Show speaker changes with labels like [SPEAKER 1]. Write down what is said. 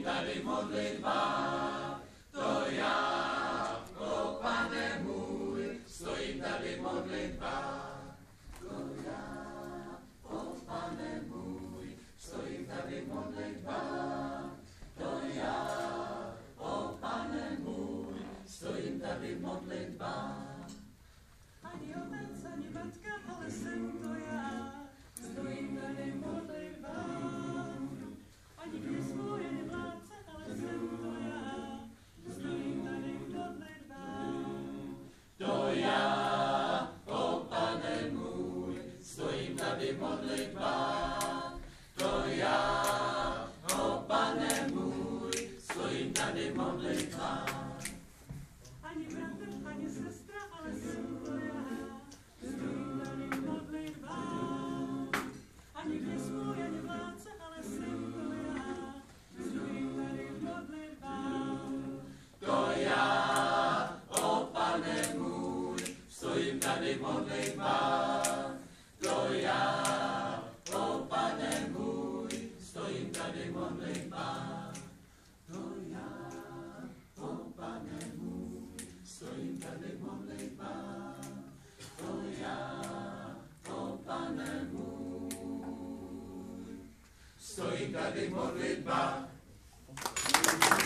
[SPEAKER 1] tady modlitba, to já, o Pane můj, stojím tady modlitba, to já, o Pane můj, stojím tady modlitba, to já, o Pane můj, stojím tady modlitba.
[SPEAKER 2] Ani otec, ani matka, ale jsem to já, stojím tady modlitba. Ani kněz můj, ani vládce, ale jsem to já, stojím tady modlitba.
[SPEAKER 1] To já, o Pane můj, stojím tady modlitba. To já, o Pane můj, stojím tady modlitba.
[SPEAKER 2] Ani bratr, ani sestra, ale jsem to já, stojím tady modlitba. Ani kněz můj, ani vládce, ale jsem to já, stojím tady modlitba.
[SPEAKER 1] To já, o Pane můj, stojím tady modlitba. To já, o Pane můj, stojím tady modlitba. To já, o Pane můj, stojím tady modlitba. To já, o Pane můj, stojím tady modlitba.